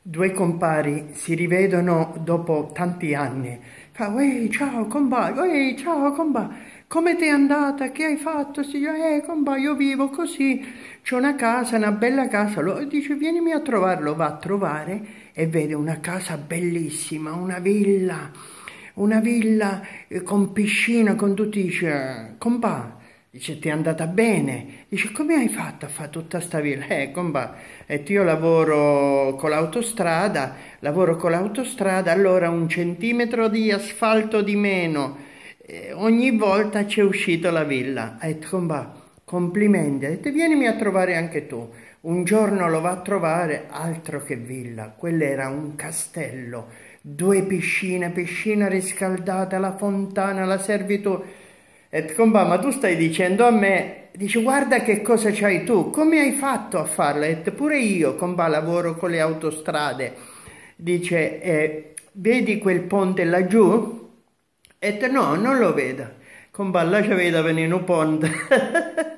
Due compari si rivedono dopo tanti anni. Fa, uè, ciao compà, uè, ciao compà, come ti è andata? Che hai fatto? Si dice, compà, io vivo così, c'ho una casa, una bella casa. Dice, vienimi a trovarlo, va a trovare e vede una casa bellissima, una villa con piscina, con tutti, dice, compà. Dice, ti è andata bene. Dice, come hai fatto a fare tutta sta villa? Compà, io lavoro con l'autostrada, allora un centimetro di asfalto di meno, ogni volta c'è uscito la villa. Ha detto, compà, complimenti. Ha detto, vienimi a trovare anche tu. Un giorno lo va a trovare, altro che villa, quello era un castello, due piscine, piscina riscaldata, la fontana, la servitù. E compà, ma tu stai dicendo a me, dice guarda che cosa c'hai tu, come hai fatto a farlo? E pure io, compà, lavoro con le autostrade. Dice, vedi quel ponte laggiù? E no, non lo vedo. Compà, là c'è da venire un ponte.